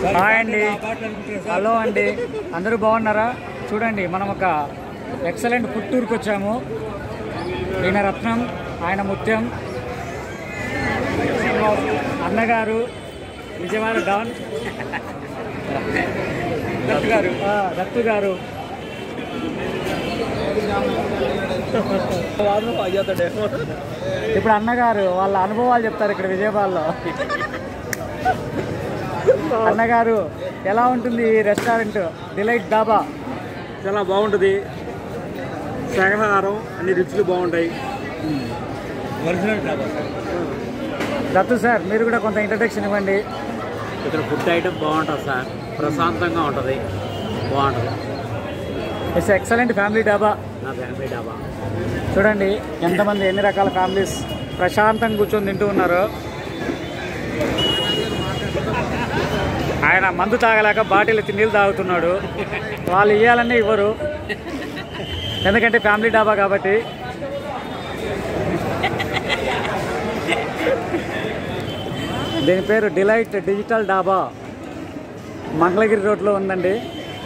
Hi అండి, hello అండి, అందరూ బాగున్నారా? చూడండి, మనం ఒక ఎక్సలెంట్ ఫుడ్ టూర్కి వచ్చాము. ఈయన రత్నం, ఆయన ముత్యం, అన్నగారు విజయవాడ డాన్ దత్తు గారు. ఇప్పుడు అన్నగారు వాళ్ళ అనుభవాలు చెప్తారు ఇక్కడ విజయవాడలో. అన్నగారు, ఎలా ఉంటుంది ఈ రెస్టారెంట్ డిలైట్ డాబా? చాలా బాగుంటుంది. శాకాహారం అన్ని రుచులు బాగుంటాయి. ఒరిజినల్ డాబా. దత్తు సార్, మీరు కూడా కొంత ఇంట్రడక్షన్ ఇవ్వండి. ఇక్కడ ఫుడ్ ఐటమ్ బాగుంటుంది సార్, ప్రశాంతంగా ఉంటుంది, బాగుంటుంది. ఇట్స్ ఎక్సలెంట్ ఫ్యామిలీ డాబా. నా ఫ్యామిలీ డాబా చూడండి ఎంతమంది, ఎన్ని రకాల ఫ్యామిలీస్ ప్రశాంతంగా కూర్చొని తింటూ ఉన్నారు. ఆయన మందు తాగలేక బాటిల్ ఎత్తి నీళ్ళు తాగుతున్నాడు. వాళ్ళు ఇవ్వాలన్నీ ఇవ్వరు, ఎందుకంటే ఫ్యామిలీ డాబా కాబట్టి. దీని పేరు డిలైట్ డిజిటల్ డాబా, మంగళగిరి రోడ్లో ఉందండి.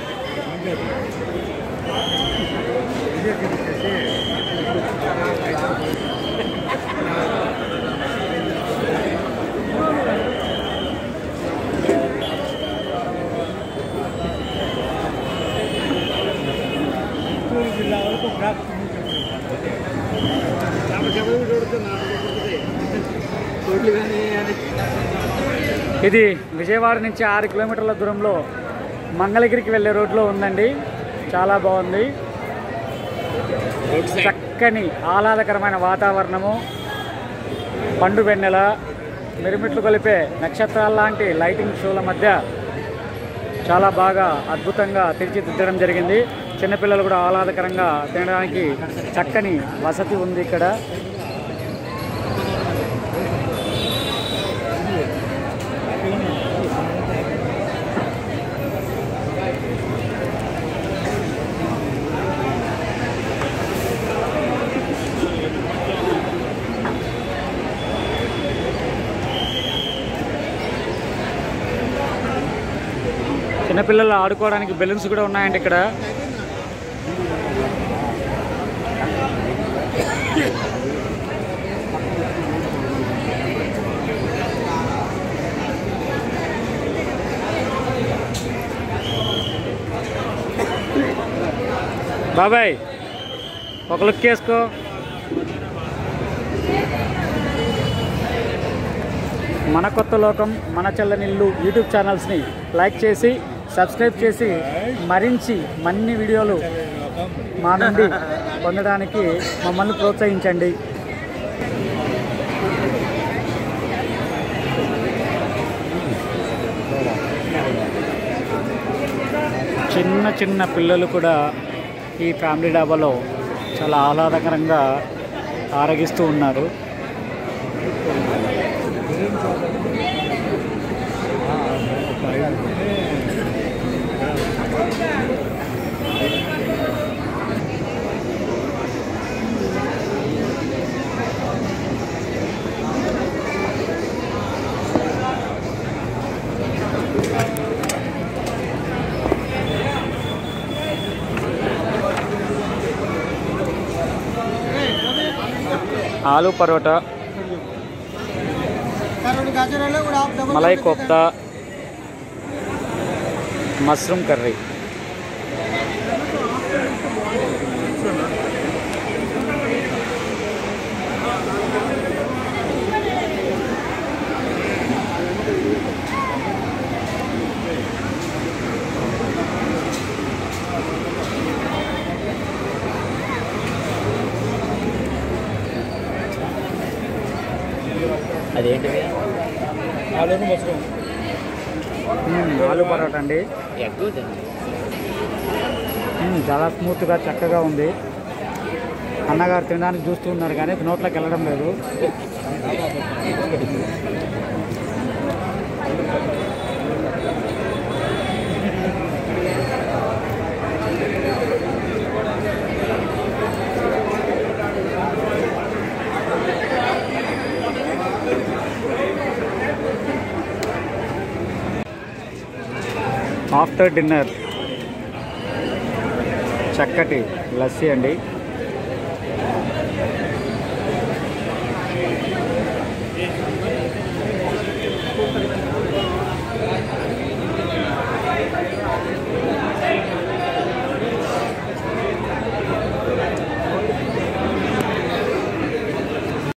ఇది విజయవాడ నుంచి 6 కిలోమీటర్ల దూరంలో మంగళగిరికి వెళ్ళే రోడ్లో ఉందండి. చాలా బాగుంది. చక్కని ఆహ్లాదకరమైన వాతావరణము, పండు వెన్నెల, మిరుమిట్లు కొలిపే నక్షత్రాల లాంటి లైటింగ్ షోల మధ్య చాలా బాగా అద్భుతంగా తీర్చిదిద్దడం జరిగింది. చిన్నపిల్లలు కూడా ఆహ్లాదకరంగా తినడానికి చక్కని వసతి ఉంది ఇక్కడ. చిన్నపిల్లలు ఆడుకోవడానికి బెలూన్స్ కూడా ఉన్నాయండి ఇక్కడ. బాబాయ్, ఒక లుక్ వేసుకో. మన కొత్త లోకం, మన చల్లనిల్లు యూట్యూబ్ ఛానల్స్ని లైక్ చేసి, సబ్స్క్రైబ్ చేసి, మరిన్ని వీడియోలు మా నుండి పొందడానికి మమ్మల్ని ప్రోత్సహించండి. చిన్న పిల్లలు కూడా ఈ ఫ్యామిలీ డాబాలో చాలా ఆహ్లాదకరంగా ఆరగిస్తూ ఉన్నారు. Aloo paratha, malai kofta, mushroom curry. అదేంటిది? ఆలూ పరోటా అండి. చాలా స్మూత్గా చక్కగా ఉంది. అన్నగారు తినడానికి చూస్తూ ఉన్నారు కానీ నోట్లోకి వెళ్ళడం లేదు. ఆఫ్టర్ డిన్నర్ చక్కటి లస్సీ అండి.